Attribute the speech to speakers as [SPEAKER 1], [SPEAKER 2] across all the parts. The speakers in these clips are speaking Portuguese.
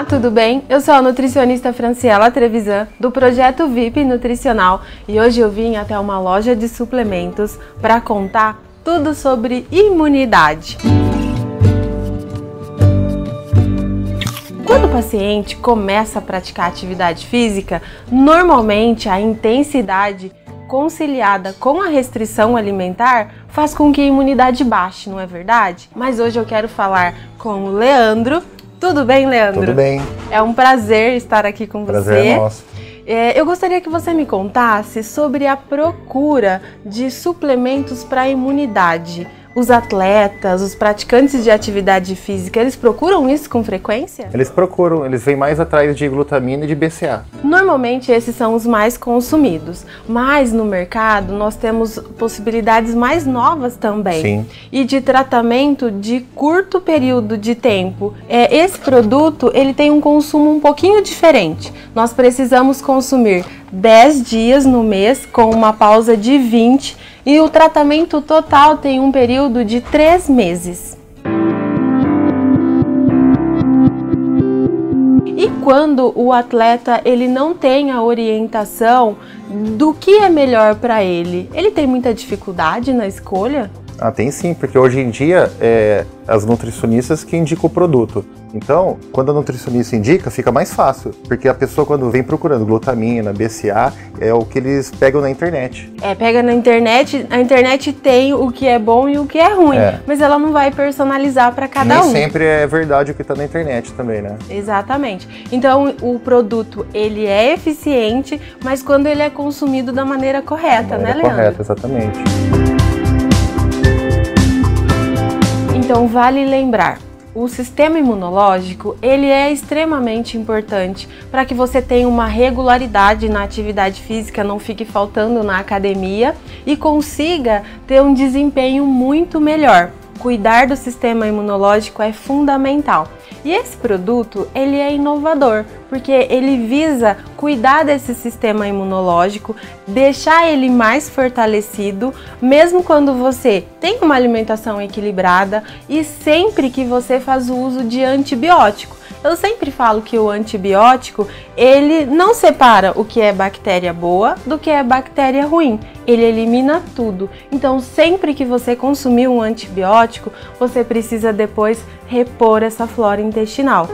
[SPEAKER 1] tudo bem? Eu sou a nutricionista Franciela Trevisan, do Projeto VIP Nutricional, e hoje eu vim até uma loja de suplementos para contar tudo sobre imunidade. Quando o paciente começa a praticar atividade física, normalmente a intensidade conciliada com a restrição alimentar faz com que a imunidade baixe, não é verdade? Mas hoje eu quero falar com o Leandro. Tudo bem, Leandro?
[SPEAKER 2] Tudo bem.
[SPEAKER 1] É um prazer estar aqui com você.
[SPEAKER 2] Prazer é nosso.
[SPEAKER 1] Eu gostaria que você me contasse sobre a procura de suplementos para a imunidade. Os atletas, os praticantes de atividade física, eles procuram isso com frequência?
[SPEAKER 2] Eles procuram, eles vêm mais atrás de glutamina e de BCA.
[SPEAKER 1] Normalmente esses são os mais consumidos, mas no mercado nós temos possibilidades mais novas também.
[SPEAKER 2] Sim.
[SPEAKER 1] E de tratamento de curto período de tempo. Esse produto ele tem um consumo um pouquinho diferente. Nós precisamos consumir 10 dias no mês com uma pausa de 20 e o tratamento total tem um período de 3 meses. E quando o atleta ele não tem a orientação do que é melhor para ele, ele tem muita dificuldade na escolha?
[SPEAKER 2] Ah, tem sim, porque hoje em dia as nutricionistas que indicam o produto. Então, quando a nutricionista indica, fica mais fácil, porque a pessoa quando vem procurando glutamina, BCA, é o que eles pegam na internet.
[SPEAKER 1] Pega na internet, a internet tem o que é bom e o que é ruim, mas ela não vai personalizar para cada um.
[SPEAKER 2] Nem sempre é verdade o que está na internet também, né?
[SPEAKER 1] Exatamente. Então, o produto, ele é eficiente, mas quando ele é consumido da maneira correta, né, Leandro?
[SPEAKER 2] Correta, exatamente.
[SPEAKER 1] Então, vale lembrar, o sistema imunológico, ele é extremamente importante para que você tenha uma regularidade na atividade física, não fique faltando na academia e consiga ter um desempenho muito melhor. Cuidar do sistema imunológico é fundamental. E esse produto, ele é inovador, porque ele visa cuidar desse sistema imunológico, deixar ele mais fortalecido, mesmo quando você tem uma alimentação equilibrada e sempre que você faz o uso de antibiótico. Eu sempre falo que o antibiótico, ele não separa o que é bactéria boa do que é bactéria ruim. Ele elimina tudo. Então, sempre que você consumir um antibiótico, você precisa depois repor essa flora intestinal.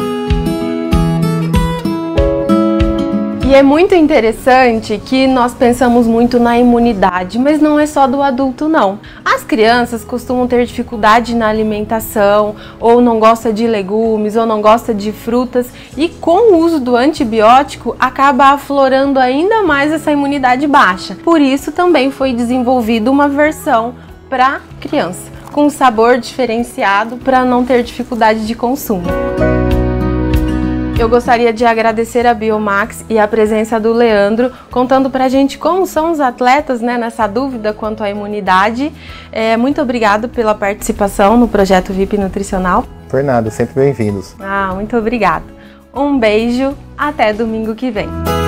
[SPEAKER 1] E é muito interessante que nós pensamos muito na imunidade, mas não é só do adulto não. As crianças costumam ter dificuldade na alimentação, ou não gosta de legumes, ou não gosta de frutas, e com o uso do antibiótico acaba aflorando ainda mais essa imunidade baixa. Por isso também foi desenvolvida uma versão para criança, com um sabor diferenciado para não ter dificuldade de consumo. Eu gostaria de agradecer a Biomax e a presença do Leandro, contando pra gente como são os atletas, né, nessa dúvida quanto à imunidade. Muito obrigado pela participação no Projeto VIP Nutricional.
[SPEAKER 2] Por nada, sempre bem-vindos.
[SPEAKER 1] Muito obrigado. Um beijo, até domingo que vem.